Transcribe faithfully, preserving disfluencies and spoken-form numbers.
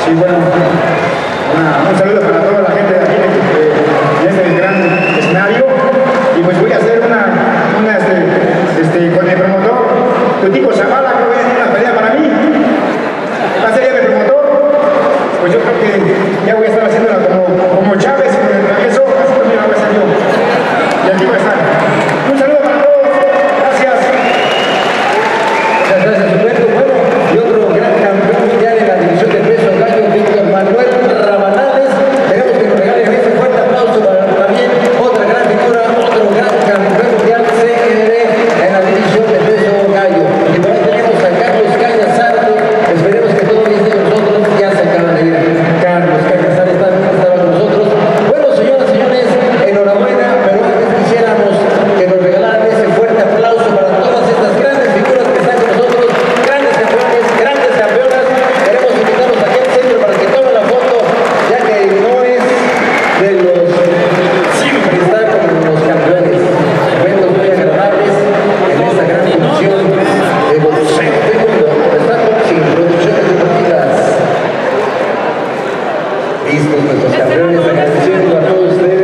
Sí, bueno, una, un saludo para toda la gente de aquí de, de este gran escenario. Y pues voy a hacer una, una este, este, con el promotor, tu tipo Zavala, creo que es una pelea para mí. Va a ser ya mi promotor. Pues yo creo que ya voy a estar haciéndola como, como Chávez, con el travieso, así también la voy a hacer yo. Y aquí va a estar. Un saludo para todos. Gracias. Muchas gracias, Humberto. Bueno, y otro gran campeón mundial en la división de peso gallo, Víctor Manuel Rabanales. Tenemos que nos regalen ese fuerte aplauso para también otra gran figura, otro gran campeón mundial C N D en la división de peso gallo. Y por ahí tenemos a Carlos Cañazarte. Esperemos que todos los de nosotros ya se acaban de ir. Carlos Cañazarte también estaba con nosotros. Bueno, señoras y señores, enhorabuena, pero antes quisiéramos que nos regalaran ese fuerte aplauso para todas estas grandes figuras que están con nosotros, grandes campeones, grandes campeonas. Queremos invitarlos aquí al centro para que tomen la foto, ya que no es de los siempre está con los campeones. Momentos muy agradables en esta gran función de boxeo del mundo. Está Boxing Producciones Deportivas. Listos nuestros campeones, agradeciendo a todos ustedes.